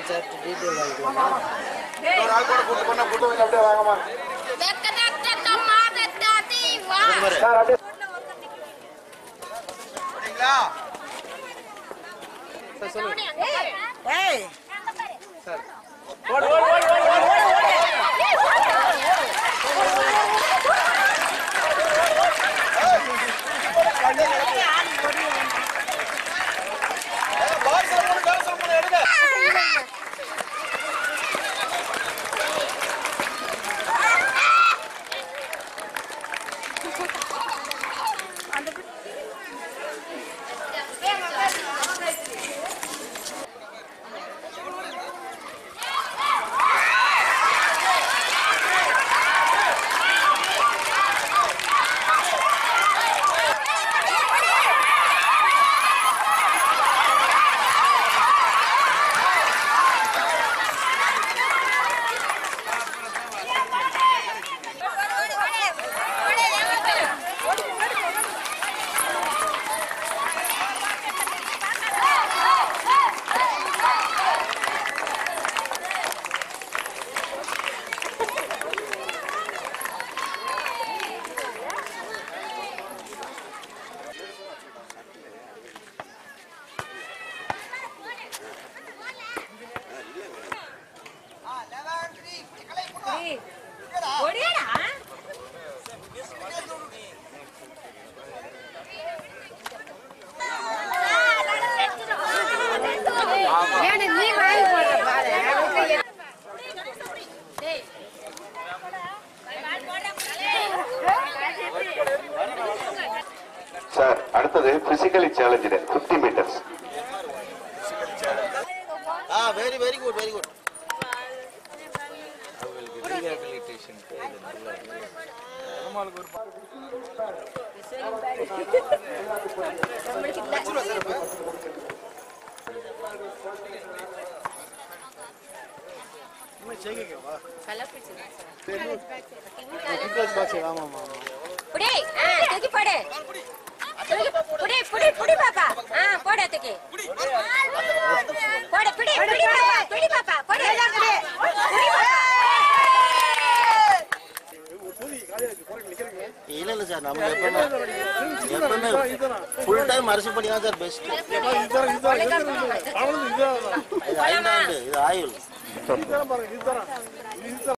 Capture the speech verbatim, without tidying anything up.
Sir detail வாங்கிக்கலாம். ஒரு ஆள் கூட கூட்டி பண்ணா கூட்டி வந்து அப்படியே வாங்கமா. சார் அப்படியே போறீங்களா? சார் சொல்லுங்க. ஏய் சார் ஓடு ஓடு ஓடு ஓடு ஓடு சார் அடுத்தது பிசிக்கலி சேலஞ்ச் fifty மீட்டர்ஸ். ஆ very very good very good. Rehabilitation இது நல்ல நம்மளுக்கு ஒரு मैं चाहिए क्या वाह कलर पे चला बात से राम मामा पुड़े हां तेकी पड़े पुड़े पुड़े पुड़े पापा हां पड़े तेकी पड़े पुड़े पुड़े पापा पुड़े पापा पड़े இல்ல இல்ல சார் நம்ம எப்பவுமே எப்பவுமே ஃபுல் டைம் அரிசி பண்ணி தான் சார் பெஸ்ட். இது ஐந்தாண்டு இது ஆயுள்.